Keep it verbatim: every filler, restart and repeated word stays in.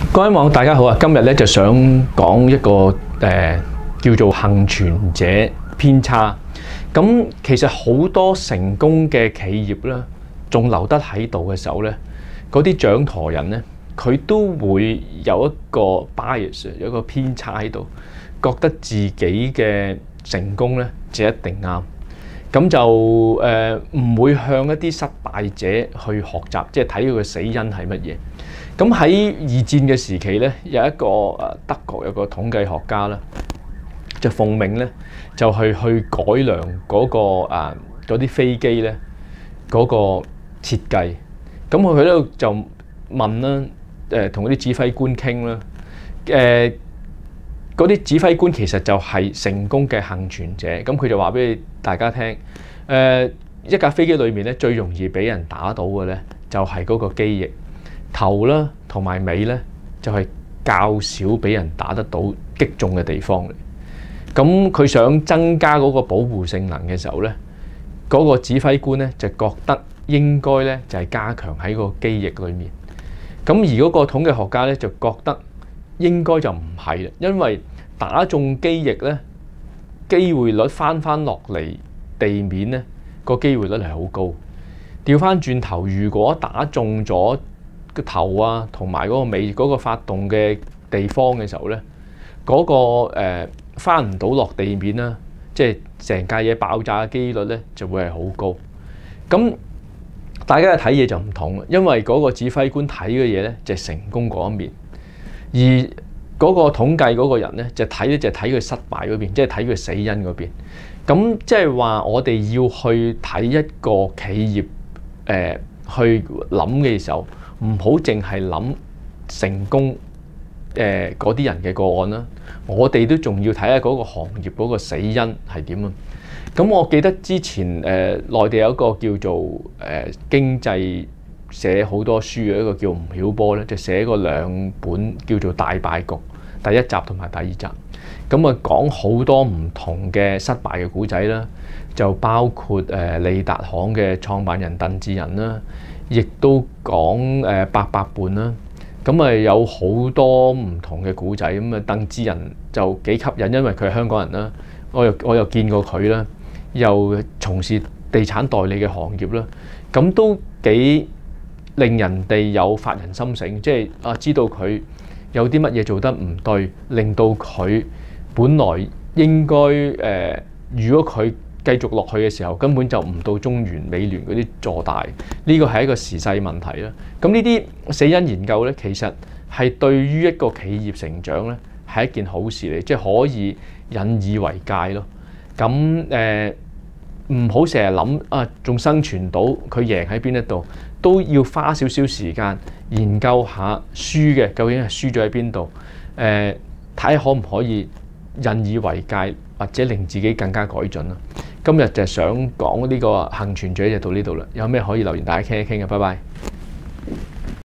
各位網友大家好啊！今日咧就想講一個誒、呃、叫做幸存者偏差。咁其實好多成功嘅企業啦，仲留得喺度嘅時候咧，嗰啲掌舵人咧，佢都會有一個 bias， 有一個偏差喺度，覺得自己嘅成功咧就一定啱。咁就誒唔、呃、會向一啲失敗者去學習，即係睇佢嘅死因係乜嘢。咁喺二戰嘅時期咧，有一個誒德國有個統計學家啦，就奉命咧就去去改良嗰、那個誒嗰啲飛機咧嗰個設計。咁佢喺度就問啦，誒同嗰啲指揮官傾啦，誒嗰啲指揮官其實就係成功嘅幸存者。咁佢就話俾大家聽，誒、呃、一架飛機裏面咧最容易俾人打到嘅咧就係、是、嗰個機翼。頭啦同埋尾咧就係較少俾人打得到擊中嘅地方嚟。咁佢想增加嗰個保護性能嘅時候咧，嗰個指揮官咧就覺得應該咧就係加強喺個機翼裏面。咁而嗰個統計學家咧就覺得應該就唔係啦，因為打中機翼咧機會率翻翻落嚟地面咧個機會率係好高。調翻轉頭，如果打中咗個頭啊，同埋嗰個尾嗰個發動嘅地方嘅時候咧，嗰、嗰個誒翻唔到落地面啦，即係成架嘢爆炸嘅機率咧就會係好高。咁大家嘅睇嘢就唔同啦，因為嗰個指揮官睇嘅嘢咧就係成功嗰一面，而嗰個統計嗰個人咧就睇咧就睇佢失敗嗰邊，即係睇佢死因嗰邊。咁即係話我哋要去睇一個企業誒、呃、去諗嘅時候，唔好淨係諗成功誒嗰啲人嘅個案啦，我哋都仲要睇下嗰個行業嗰個死因係點啊！咁我記得之前誒、呃、內地有一個叫做誒、呃、經濟寫好多書嘅一個叫吳曉波咧，就寫過兩本叫做《大敗局》第一集同埋第二集，咁啊講好多唔同嘅失敗嘅故仔啦，就包括誒、呃、利達行嘅創辦人鄧志仁啦。亦都講誒八佰伴啦，咁啊有好多唔同嘅古仔，咁啊鄧志仁就幾吸引，因為佢係香港人啦，我又我又見過佢啦，又從事地產代理嘅行業啦，咁都幾令人哋有發人心醒，即係啊知道佢有啲乜嘢做得唔對，令到佢本來應該誒、呃，如果佢繼續落去嘅時候，根本就唔到中原美聯嗰啲坐大，呢個係一個時勢問題啦。咁呢啲死因研究咧，其實係對於一個企業成長咧係一件好事嚟，即係可以引以為戒咯。咁誒唔好成日諗啊，仲生存到佢贏喺邊一度，都要花少少時間研究下輸嘅究竟係輸咗喺邊度，誒睇下可唔可以引以為戒，或者令自己更加改進啦。今日就想講呢個幸存者就到呢度啦，有咩可以留言大家傾一傾嘅，拜拜。